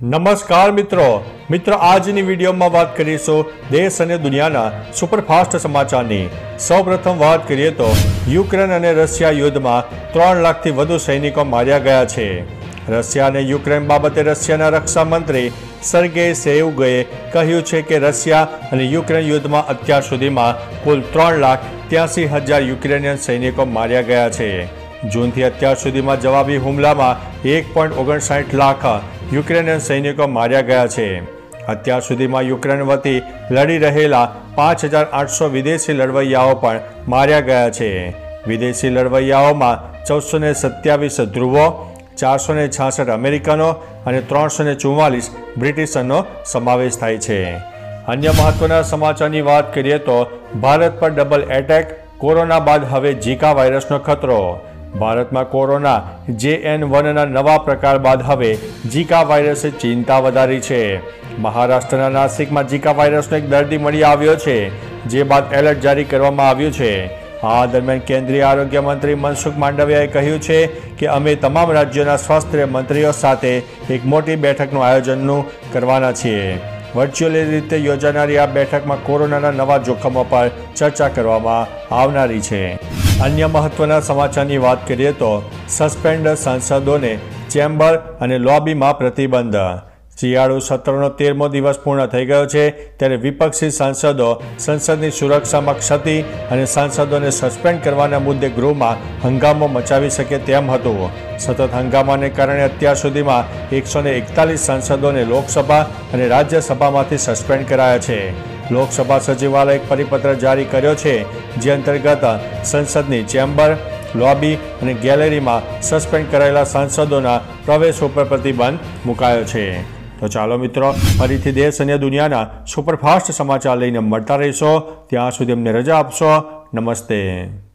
નમસ્કાર મિત્રો આજની વિડીયોમાં વાત કરીશું દેશ અને દુનિયાના સુપરફાસ્ટ સમાચારની। સૌપ્રથમ વાત કરીએ તો યુક્રેન અને રશિયા યુદ્ધમાં 3 લાખથી વધુ સૈનિકો માર્યા ગયા છે। રશિયા અને યુક્રેન બાબતે રશિયાના રક્ષા મંત્રી સર્ગેઈ શોઇગુએ કહ્યું છે કે રશિયા અને યુક્રેન યુદ્ધમાં અત્યાર સુધીમાં કુલ 3,83,000 યુક્રેનિયન સૈનિકો માર્યા ગયા છે। જૂનથી અત્યાર સુધીમાં જવાબી હુમલામાં 1.59 લાખ યુક્રેનિયન સૈનિકો માર્યા ગયા છે। અત્યાર સુધીમાં યુક્રેન વતી લડી રહેલા 5,800 વિદેશી લડવૈયાઓ પણ માર્યા ગયા છે। વિદેશી લડવૈયાઓમાં 1427 ધ્રુવો, 466 અમેરિકનો અને 344 બ્રિટિશનો સમાવેશ થાય છે। અન્ય મહત્વના સમાચારની વાત કરીએ તો ભારત પર ડબલ એટેક, કોરોના બાદ હવે ઝીકા વાયરસનો ખતરો। ભારતમાં કોરોના JN1ના નવા પ્રકાર બાદ હવે ઝીકા વાયરસે ચિંતા વધારી છે। મહારાષ્ટ્રના નાસિકમાં ઝીકા વાયરસનો એક દર્દી મળી આવ્યો છે, જે બાદ એલર્ટ જારી કરવામાં આવ્યું છે। આ દરમિયાન કેન્દ્રીય આરોગ્ય મંત્રી મનસુખ માંડવિયાએ કહ્યું છે કે અમે તમામ રાજ્યોના સ્વાસ્થ્ય મંત્રીઓ સાથે એક મોટી બેઠકનું આયોજન કરવાના છીએ। વર્ચ્યુઅલી રીતે યોજાનારી આ બેઠકમાં કોરોનાના નવા જોખમો પર ચર્ચા કરવામાં આવનારી છે। અન્ય મહત્વના સમાચારની વાત કરીએ તો સસ્પેન્ડ સાંસદોને ચેમ્બર અને લોબીમાં પ્રતિબંધ। શિયાળુ સત્રનો 13મો દિવસ પૂર્ણ થઈ ગયો છે, ત્યારે વિપક્ષી સાંસદો સંસદની સુરક્ષામાં ક્ષતિ અને સાંસદોને સસ્પેન્ડ કરવાના મુદ્દે ગૃહમાં હંગામો મચાવી શકે તેમ હતું। સતત હંગામાને કારણે અત્યાર સુધીમાં 141 સાંસદોને લોકસભા અને રાજ્યસભામાંથી સસ્પેન્ડ કરાયા છે। લોકસભા સચિવાલયે એક પરિપત્ર જારી કર્યો છે, જે અંતર્ગત સંસદની ચેમ્બર, લોબી અને ગેલેરીમાં સસ્પેન્ડ કરાયેલા સાંસદોના પ્રવેશ ઉપર પ્રતિબંધ મુકાયો છે। તો ચાલો મિત્રો, ફરીથી દેશ અને દુનિયાના સુપરફાસ્ટ સમાચાર લઈને મળતા રહીશો। ત્યાં સુધી અમને રજા આપશો। નમસ્તે।